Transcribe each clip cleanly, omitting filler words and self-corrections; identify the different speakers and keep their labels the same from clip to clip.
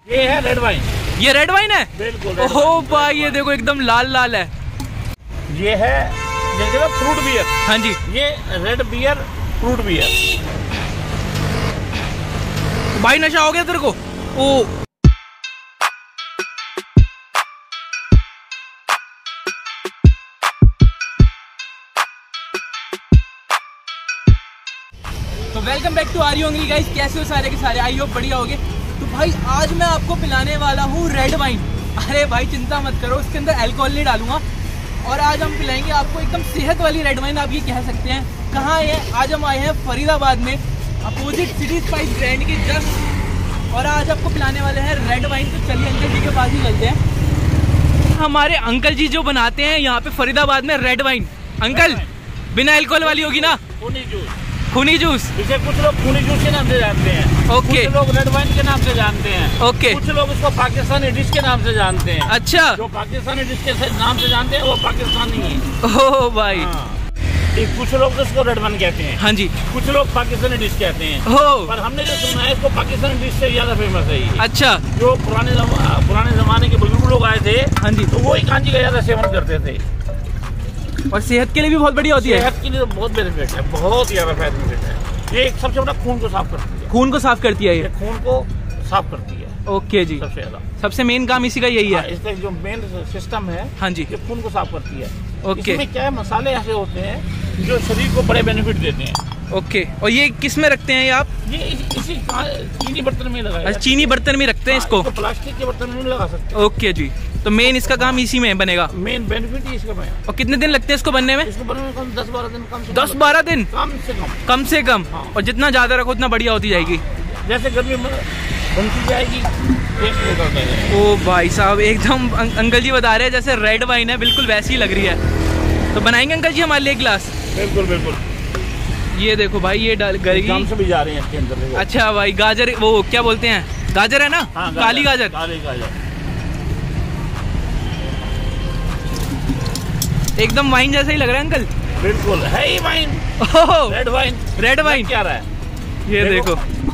Speaker 1: ये है red wine.
Speaker 2: ये रेड वाइन है?
Speaker 1: बिल्कुल।
Speaker 2: ओहो भाई ये देखो एकदम लाल लाल है।
Speaker 1: ये है फ्रूट बियर।
Speaker 2: हाँ जी।
Speaker 1: ये रेड बियर फ्रूट बियर।
Speaker 2: भाई नशा हो गया तेरे को? ओ तो welcome back to are you hungry guys. कैसे हो सारे के सारे? आई होप बढ़िया होगे। तो भाई आज मैं आपको पिलाने वाला हूँ रेड वाइन। अरे भाई चिंता मत करो, इसके अंदर अल्कोहल नहीं डालूंगा। और आज हम पिलाएंगे आपको एकदम सेहत वाली रेड वाइन, आप ये कह सकते हैं। कहाँ है? आज हम आए हैं फरीदाबाद में, अपोजिट सिटी स्पाइस ब्रांड के जस्ट। और आज आपको पिलाने वाले हैं रेड वाइन। तो चलिए अंकल जी के पास ही चलते हैं। हमारे अंकल जी जो बनाते हैं यहाँ पे फरीदाबाद में रेड वाइन। अंकल बिना अल्कोहल वाली होगी ना? खूनी जूस।
Speaker 1: इसे कुछ लोग खूनी जूस के नाम से जानते हैं।
Speaker 2: ओके।
Speaker 1: कुछ लोग रेड वाइन के नाम से जानते हैं।
Speaker 2: ओके।
Speaker 1: कुछ लोग इसको पाकिस्तानी डिश के नाम से जानते हैं।
Speaker 2: अच्छा।
Speaker 1: जो पाकिस्तानी डिश के नाम से जानते हैं वो पाकिस्तानी है।
Speaker 2: ओह भाई।
Speaker 1: कुछ लोग तो इसको रेड वाइन कहते हैं।
Speaker 2: हाँ जी।
Speaker 1: कुछ लोग पाकिस्तानी डिश कहते हैं।
Speaker 2: हो
Speaker 1: पर हमने जो सुना है इसको पाकिस्तानी डिश से ज्यादा फेमस है ये।
Speaker 2: अच्छा।
Speaker 1: जो पुराने जमाने के बुजुर्ग लोग आए थे, हाँ जी, तो वो ही कांजी का ज्यादा सेवन करते थे।
Speaker 2: और सेहत के लिए भी बहुत बढ़िया होती है।
Speaker 1: सेहत के लिए तो बहुत बेनिफिट है, बहुत ज्यादा बेनिफिट है। ये एक सबसे बड़ा खून को साफ करती है।
Speaker 2: खून को साफ करती है ये
Speaker 1: खून को साफ करती है।
Speaker 2: ओके जी।
Speaker 1: सबसे ज्यादा
Speaker 2: सबसे मेन काम इसी का यही है।
Speaker 1: इसका जो मेन सिस्टम है,
Speaker 2: हाँ जी,
Speaker 1: ये खून को साफ करती है।
Speaker 2: ओके।
Speaker 1: इसमें क्या है, मसाले ऐसे होते हैं जो शरीर को बड़े बेनिफिट देते हैं।
Speaker 2: ओके। और ये किस में रखते हैं ये आप?
Speaker 1: ये इसी चीनी बर्तन में लगाया।
Speaker 2: अच्छा, चीनी बर्तन में रखते हैं इसको?
Speaker 1: प्लास्टिक के बर्तन में लगा सकते हैं।
Speaker 2: ओके जी। तो मेन इसका काम इसी में बनेगा।
Speaker 1: मेन बेनिफिट ही इसका है।
Speaker 2: और कितने दिन लगते हैं इसको बनने में?
Speaker 1: इसको बनने में 10-12 दिन।
Speaker 2: 10-12 दिन
Speaker 1: कम से कम।
Speaker 2: हाँ। और जितना ज्यादा रखो उतना बढ़िया होती जाएगी।
Speaker 1: जैसे गर्मी बनती जाएगी।
Speaker 2: ओ भाई साहब एकदम अंकल जी बता रहे हैं जैसे रेड वाइन है, बिल्कुल वैसी ही लग रही है। तो बनाएंगे अंकल जी हमारे लिए एक गिलास?
Speaker 1: बिल्कुल बिल्कुल।
Speaker 2: ये देखो भाई, ये
Speaker 1: काम से भी जा रहे हैं इसके अंदर।
Speaker 2: अच्छा भाई, गाजर वो क्या बोलते हैं, गाजर है ना?
Speaker 1: हाँ,
Speaker 2: काली गाजर।
Speaker 1: काली गाजर
Speaker 2: एकदम वाइन जैसा ही लग रहा है अंकल।
Speaker 1: बिल्कुल है ही wine. Red wine.
Speaker 2: Red wine
Speaker 1: क्या रहा है
Speaker 2: ये देखो।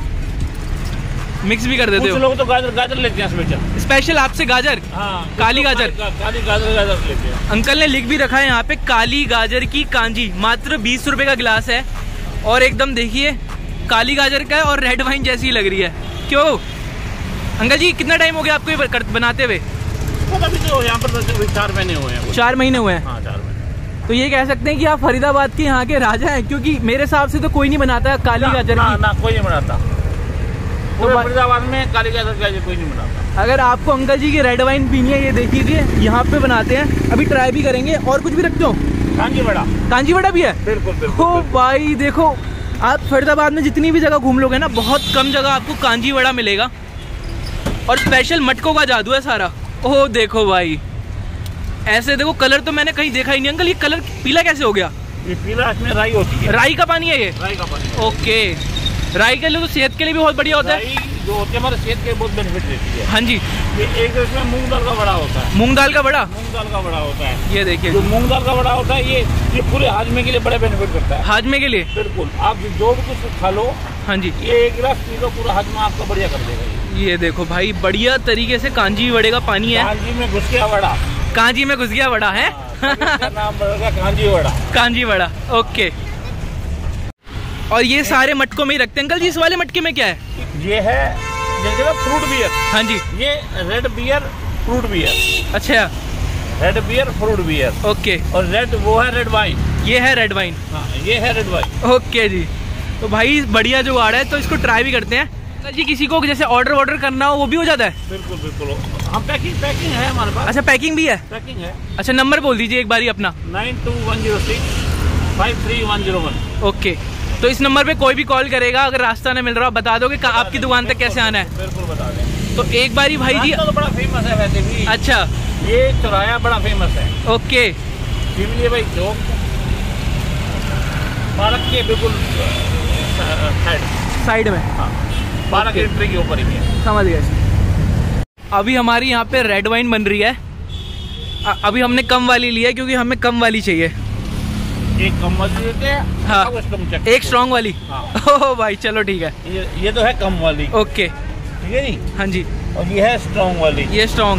Speaker 2: मिक्स भी कर देते हो?
Speaker 1: कुछ लोग तो गाजर लेते हैं
Speaker 2: स्पेशल आपसे गाजर।
Speaker 1: हाँ,
Speaker 2: काली गाजर।
Speaker 1: काली गाजर लेते हैं।
Speaker 2: अंकल ने लिख भी रखा है यहाँ पे, काली गाजर की कांजी, मात्र 20 रुपए का गिलास है। और एकदम देखिए काली गाजर का है और रेड वाइन जैसी लग रही है। क्यों अंकल जी, कितना टाइम हो गया आपको ये बनाते हुए?
Speaker 1: अभी तो यहाँ पर 4 महीने हुए हैं।
Speaker 2: 4 महीने हुए हैं?
Speaker 1: हाँ, 4 महीने।
Speaker 2: तो ये कह सकते हैं कि आप फरीदाबाद के यहाँ के राजा हैं, क्योंकि मेरे हिसाब से तो कोई नहीं बनाता काली गाजर की।
Speaker 1: ना कोई नहीं बनाता। तो फरीदाबाद में काली गाजर का कोई नहीं बनाता।
Speaker 2: अगर आपको अंकल जी की रेड वाइन पीनी है, ये देखिए यहाँ पे बनाते हैं, अभी ट्राई भी करेंगे। और कुछ भी रखते हो?
Speaker 1: कांजी वड़ा। कांजी
Speaker 2: वड़ा भी है?
Speaker 1: बिल्कुल बिल्कुल।
Speaker 2: ओ भाई देखो, आप फरीदाबाद में जितनी भी जगह घूम लोगे ना, बहुत कम जगह आपको कांजी वड़ा मिलेगा। और स्पेशल मटकों का जादू है सारा। ओह देखो भाई, ऐसे देखो, कलर तो मैंने कहीं देखा ही नहीं। अंकल ये कलर पीला कैसे हो गया?
Speaker 1: ये पीला, इसमें राई होती है।
Speaker 2: राई का पानी है ये?
Speaker 1: राई का पानी।
Speaker 2: ओके। राई के लिए तो सेहत के लिए भी बहुत बढ़िया होता है।
Speaker 1: जो होती है हमारे सेहत के बहुत बेनिफिट देती है।
Speaker 2: हाँ जी।
Speaker 1: ये एक इसमें मूंग दाल का बड़ा होता है।
Speaker 2: मूंग दाल का बड़ा?
Speaker 1: मूंग दाल का बड़ा होता है।
Speaker 2: ये देखिए,
Speaker 1: जो मूंग दाल का बड़ा होता है, ये पूरे हाजमे के लिए बड़े बेनिफिट करता है।
Speaker 2: हाजमे के लिए?
Speaker 1: बिल्कुल। आप जो भी कुछ खा लो, हाँ जी, ये 1 गिलास पी लो, पूरा हाजमा आपका बढ़िया कर देगा।
Speaker 2: ये देखो भाई, बढ़िया तरीके से कांजी वड़े का पानी है।
Speaker 1: कांजी में घुस गया वड़ा।
Speaker 2: कांजी में घुस गया वड़ा है।
Speaker 1: नाम पड़ेगा कांजी वड़ा।
Speaker 2: कांजी वड़ा, ओके। और ये सारे मटकों में ही रखते हैं अंकल जी। इस वाले मटके में क्या है? ये
Speaker 1: है फ्रूट बियर।
Speaker 2: हाँ जी।
Speaker 1: ये रेड बियर फ्रूट बियर।
Speaker 2: अच्छा,
Speaker 1: red beer fruit beer.
Speaker 2: Okay.
Speaker 1: और रेड वो है रेड वाइन।
Speaker 2: ये है रेड वाइन।
Speaker 1: हाँ, ये है रेड वाइन।
Speaker 2: ओके जी। तो भाई बढ़िया जुगाड़ है, तो इसको ट्राई भी करते हैं जी। किसी को जैसे ऑर्डर करना हो वो भी हो जाता है?
Speaker 1: बिल्कुल बिल्कुल। हम पैकिंग है हमारे पास।
Speaker 2: अच्छा, पैकिंग भी है?
Speaker 1: पैकिंग है।
Speaker 2: अच्छा, नंबर बोल दीजिए एक बारी अपना।
Speaker 1: 92-106-53101।
Speaker 2: ओके। तो इस नंबर पे कोई भी कॉल करेगा, अगर रास्ता नहीं मिल रहा बता दोगे आपकी दुकान तक कैसे आना है?
Speaker 1: बिल्कुल बता दें।
Speaker 2: तो एक बारी भाई जी,
Speaker 1: तो बड़ा फेमस है वैसे भी।
Speaker 2: अच्छा,
Speaker 1: ये चौराया बड़ा फेमस है।
Speaker 2: ओके।
Speaker 1: शिवली भाई चौक, पार्क के बिल्कुल साइड में। हाँ, पार्क एंट्री के ऊपर ही है।
Speaker 2: समझ गए। अभी हमारी यहाँ पे रेड वाइन बन रही है। अभी हमने कम वाली ली है क्योंकि हमें कम वाली चाहिए।
Speaker 1: एक कम वाली देते हैं।
Speaker 2: हाँ, एक स्ट्रॉन्ग वाली। हाँ। ओह भाई चलो ठीक है।
Speaker 1: ये तो है कम वाली।
Speaker 2: ओके,
Speaker 1: ठीक है जी।
Speaker 2: हाँ जी।
Speaker 1: और ये है स्ट्रॉन्ग वाली।
Speaker 2: ये स्ट्रॉन्ग,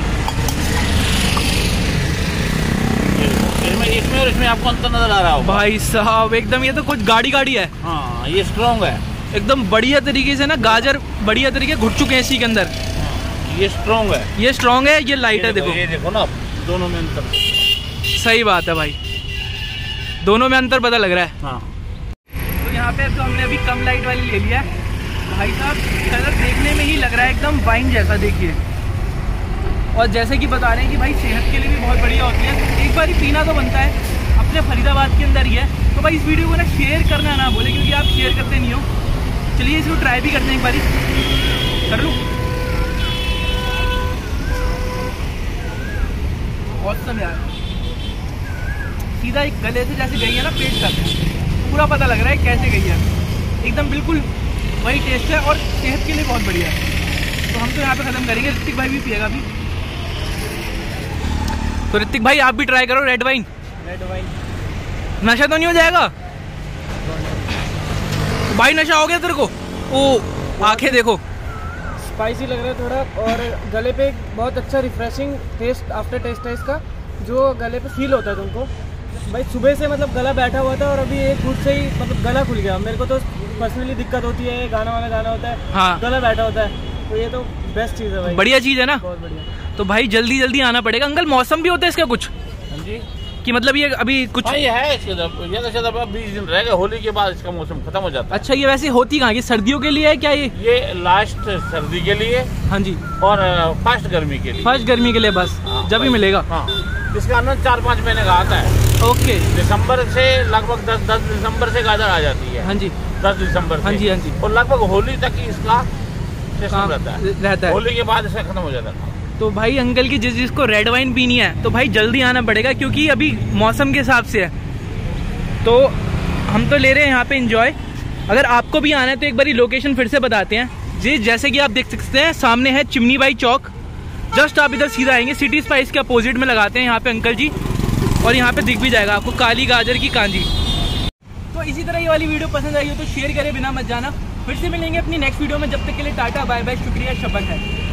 Speaker 1: इसमें और इसमें आपको अंतर नजर आ रहा होगा
Speaker 2: भाई साहब एकदम। ये तो कुछ गाड़ी है।
Speaker 1: हाँ, ये स्ट्रॉन्ग है
Speaker 2: एकदम बढ़िया तरीके से ना, गाजर बढ़िया तरीके घुट चुके हैं इसी के अंदर।
Speaker 1: ये स्ट्रॉन्ग है,
Speaker 2: ये स्ट्रॉन्ग है, ये लाइट है। देखो
Speaker 1: ये देखो ना, दोनों में अंतर।
Speaker 2: सही बात है भाई, दोनों में अंतर पता लग रहा है।
Speaker 1: हाँ।
Speaker 2: तो यहाँ पे तो हमने अभी कम लाइट वाली ले लिया है भाई साहब। कलर देखने में ही लग रहा है एकदम वाइन जैसा, देखिए। और जैसे कि बता रहे हैं कि भाई सेहत के लिए भी बहुत बढ़िया होती है, एक बार ही पीना तो बनता है, अपने फरीदाबाद के अंदर ही है। तो भाई इस वीडियो को ना शेयर करना ना बोले, क्योंकि आप शेयर करते नहीं हो। चलिए इसको ट्राई भी करते हैं, एक बारी कर लूँ। औसम यार, सीधा एक गले से जैसे गई है ना पेट तक, पूरा पता लग रहा है कैसे गई है। एकदम बिल्कुल वही टेस्ट है और सेहत के लिए बहुत बढ़िया है। तो हम तो यहाँ पे खत्म करेंगे, ऋतिक भाई भी पिएगा अभी। तो ऋतिक भाई आप भी ट्राई करो रेड वाइन। नशा तो नहीं हो जाएगा भाई? नशा हो गया तेरे को? ओ आंखें देखो,
Speaker 3: स्पाइसी लग रहा है थोड़ा, और गले पे एक बहुत अच्छा रिफ्रेशिंग टेस्ट, आफ्टर टेस्ट है इसका, जो गले पे फील होता है तुमको। भाई सुबह से मतलब गला बैठा हुआ था और अभी एक घूंट से ही मतलब गला खुल गया। मेरे को तो पर्सनली दिक्कत होती है, गाना वाना गाना होता है,
Speaker 2: हाँ,
Speaker 3: गला बैठा होता है, तो ये तो बेस्ट चीज़ है भाई,
Speaker 2: बढ़िया चीज़ है ना,
Speaker 3: बहुत बढ़िया।
Speaker 2: तो भाई जल्दी जल्दी आना पड़ेगा। अंकल मौसम भी होता है इसका कुछ?
Speaker 1: हाँ जी,
Speaker 2: कि मतलब ये अभी कुछ
Speaker 1: ये है इसके ज्यादा से ज्यादा 20 दिन रहेगा, होली के बाद इसका मौसम खत्म हो जाता है।
Speaker 2: अच्छा, ये वैसे होती कहाँ की? सर्दियों के लिए है क्या ये
Speaker 1: लास्ट सर्दी के लिए,
Speaker 2: हाँ जी,
Speaker 1: और फर्स्ट गर्मी के लिए।
Speaker 2: फर्स्ट गर्मी के लिए बस,
Speaker 1: हाँ,
Speaker 2: जब ही मिलेगा।
Speaker 1: हाँ, इसका आनंद 4-5 महीने का आता है।
Speaker 2: ओके,
Speaker 1: दिसंबर से लगभग 10 दिसंबर से गाजर आ जाती है।
Speaker 2: हाँ जी,
Speaker 1: 10 दिसंबर
Speaker 2: हाँ जी, हाँ जी,
Speaker 1: और लगभग होली तक ही इसका सिस्टम रहता है। होली के बाद इसका खत्म हो जाता है।
Speaker 2: तो भाई अंकल की जिसको रेड वाइन पीनी है तो भाई जल्दी आना पड़ेगा, क्योंकि अभी मौसम के हिसाब से है। तो हम तो ले रहे हैं यहाँ पे एंजॉय। अगर आपको भी आना है तो एक बारी लोकेशन फिर से बताते हैं जी। जैसे कि आप देख सकते हैं सामने है चिमनी बाई चौक, जस्ट आप इधर सीधा आएंगे, सिटी स्पाइस के अपोजिट में लगाते हैं यहाँ पे अंकल जी, और यहाँ पे दिख भी जाएगा आपको काली गाजर की कांजी। तो इसी तरह ये वाली वीडियो पसंद आई हो तो शेयर करें, बिना मत जाना। फिर से मिलेंगे अपनी नेक्स्ट वीडियो में, जब तक के लिए टाटा बाय बाय, शुक्रिया, शपथ है।